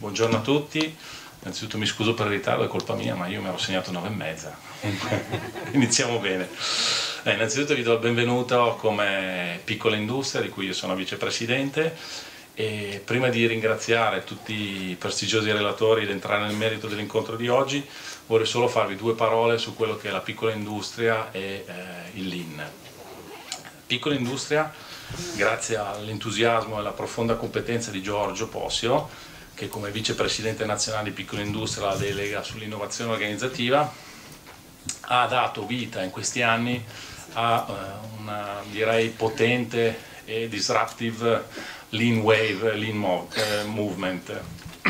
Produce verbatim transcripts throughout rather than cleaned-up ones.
Buongiorno a tutti, innanzitutto mi scuso per il ritardo, è colpa mia, ma io mi ero segnato nove e mezza. Iniziamo bene. Eh, innanzitutto vi do il benvenuto come Piccola Industria, di cui io sono vicepresidente, e prima di ringraziare tutti i prestigiosi relatori ed entrare nel merito dell'incontro di oggi, vorrei solo farvi due parole su quello che è la piccola industria e eh, il Lean. Piccola industria, grazie all'entusiasmo e alla profonda competenza di Giorgio Possio, che come vicepresidente nazionale di Piccola Industria la delega sull'innovazione organizzativa, ha dato vita in questi anni a uh, una, direi, potente e disruptive Lean Wave, Lean mov eh, Movement.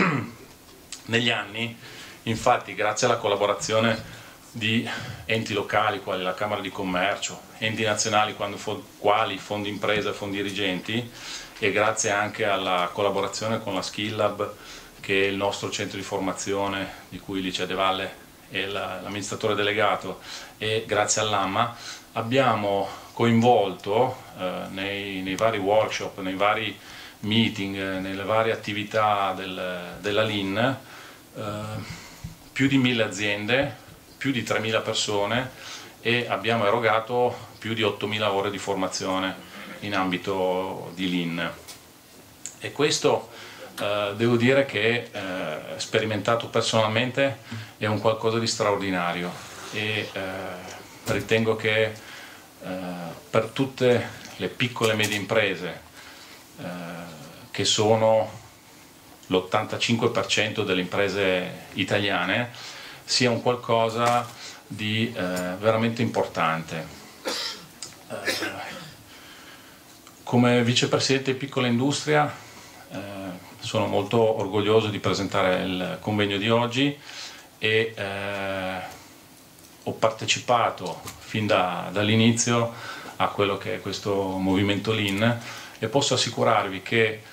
Negli anni, infatti, grazie alla collaborazione di enti locali quali la Camera di Commercio, enti nazionali quando, quali fondi impresa e fondi dirigenti, e grazie anche alla collaborazione con la Skill Lab, che è il nostro centro di formazione di cui Licia De Valle è l'amministratore delegato, e grazie all'AMMA abbiamo coinvolto eh, nei, nei vari workshop, nei vari meeting, nelle varie attività del, della Lean eh, più di mille aziende, più di tremila persone, e abbiamo erogato più di ottomila ore di formazione in ambito di Lean. E questo eh, devo dire che eh, sperimentato personalmente è un qualcosa di straordinario, e eh, ritengo che eh, per tutte le piccole e medie imprese eh, che sono l'ottantacinque per cento delle imprese italiane sia un qualcosa di eh, veramente importante. Eh, come vicepresidente di Piccola Industria eh, sono molto orgoglioso di presentare il convegno di oggi, e eh, ho partecipato fin da, dall'inizio a quello che è questo movimento Lean, e posso assicurarvi che eh,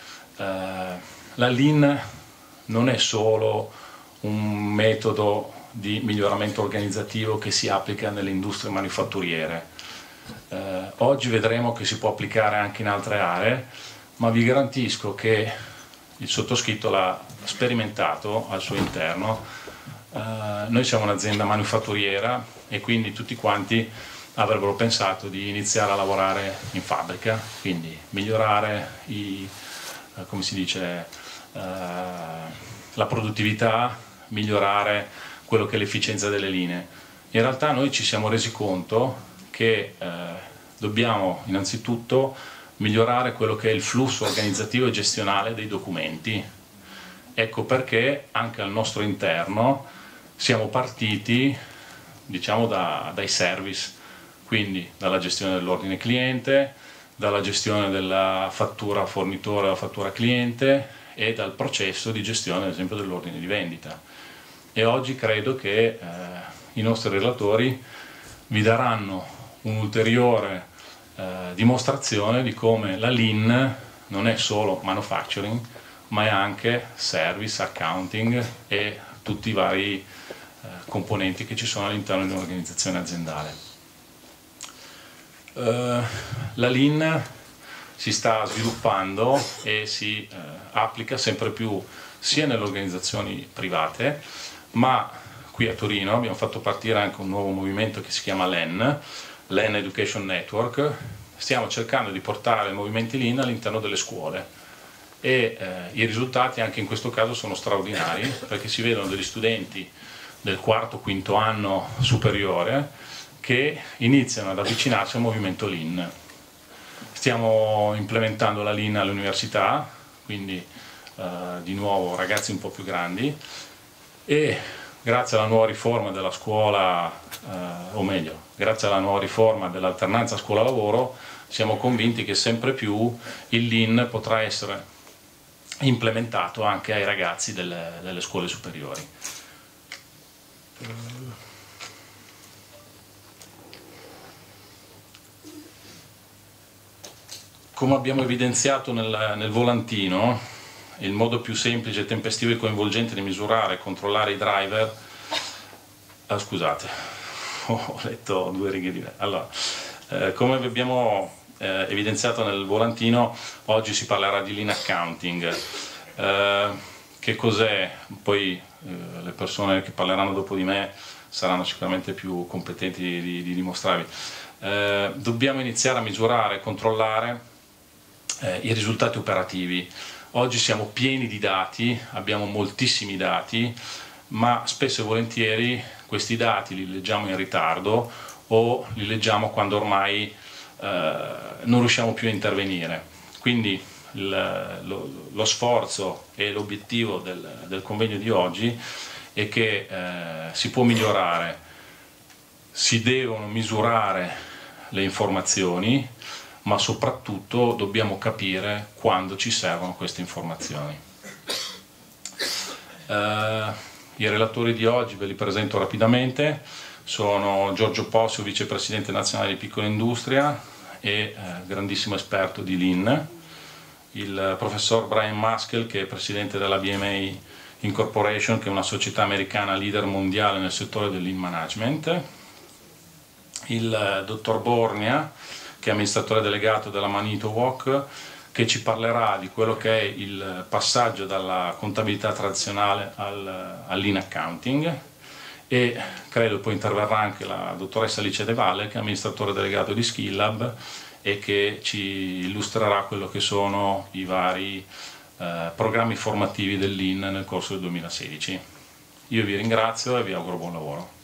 la Lean non è solo un metodo di miglioramento organizzativo che si applica nelle industrie manifatturiere. Eh, oggi vedremo che si può applicare anche in altre aree, ma vi garantisco che il sottoscritto l'ha sperimentato al suo interno. Eh, noi siamo un'azienda manifatturiera, e quindi tutti quanti avrebbero pensato di iniziare a lavorare in fabbrica, quindi migliorare i, eh, come si dice, eh, la produttività, migliorare quello che è l'efficienza delle linee. In realtà noi ci siamo resi conto che eh, dobbiamo innanzitutto migliorare quello che è il flusso organizzativo e gestionale dei documenti. Ecco perché anche al nostro interno siamo partiti, diciamo, da, dai service, quindi dalla gestione dell'ordine cliente, dalla gestione della fattura fornitore, della fattura cliente, e dal processo di gestione, ad esempio, dell'ordine di vendita. E oggi credo che eh, i nostri relatori vi daranno un'ulteriore eh, dimostrazione di come la Lean non è solo manufacturing, ma è anche service, accounting e tutti i vari eh, componenti che ci sono all'interno di un'organizzazione aziendale. Eh, la Lean si sta sviluppando e si eh, applica sempre più sia nelle organizzazioni private, ma qui a Torino abbiamo fatto partire anche un nuovo movimento che si chiama L E N, Lean Education Network. Stiamo cercando di portare movimenti Lean all'interno delle scuole, e eh, i risultati anche in questo caso sono straordinari, perché si vedono degli studenti del quarto, quinto anno superiore che iniziano ad avvicinarsi al movimento Lean. Stiamo implementando la Lean all'università, quindi eh, di nuovo ragazzi un po' più grandi, e grazie alla nuova riforma della scuola, eh, o meglio, grazie alla nuova riforma dell'alternanza scuola-lavoro, siamo convinti che sempre più il Lean potrà essere implementato anche ai ragazzi delle, delle scuole superiori. Come abbiamo evidenziato nel, nel volantino, il modo più semplice, tempestivo e coinvolgente di misurare e controllare i driver. Ah, scusate, ho letto due righe diverse. Allora, eh, come abbiamo eh, evidenziato nel volantino, oggi si parlerà di Lean Accounting, eh, che che cos'è, poi eh, le persone che parleranno dopo di me saranno sicuramente più competenti di, di, di dimostrarvi. Eh, dobbiamo iniziare a misurare e controllare eh, i risultati operativi. Oggi siamo pieni di dati, abbiamo moltissimi dati, ma spesso e volentieri questi dati li leggiamo in ritardo o li leggiamo quando ormai eh, non riusciamo più a intervenire. Quindi il, lo, lo sforzo e l'obiettivo del, del convegno di oggi è che eh, si può migliorare, si devono misurare le informazioni, ma soprattutto dobbiamo capire quando ci servono queste informazioni. Eh, I relatori di oggi ve li presento rapidamente, sono Giorgio Possio, vicepresidente nazionale di Piccola Industria e eh, grandissimo esperto di Lean, il professor Brian Maskell, che è presidente della B M A Incorporation, che è una società americana leader mondiale nel settore del Lean Management, il eh, dottor Borgna, che è amministratore delegato della Manitowoc, che ci parlerà di quello che è il passaggio dalla contabilità tradizionale al, al Lean Accounting, e credo poi interverrà anche la dottoressa Alice De Valle, che è amministratore delegato di SkillLab e che ci illustrerà quello che sono i vari eh, programmi formativi del Lean nel corso del duemilasedici. Io vi ringrazio e vi auguro buon lavoro.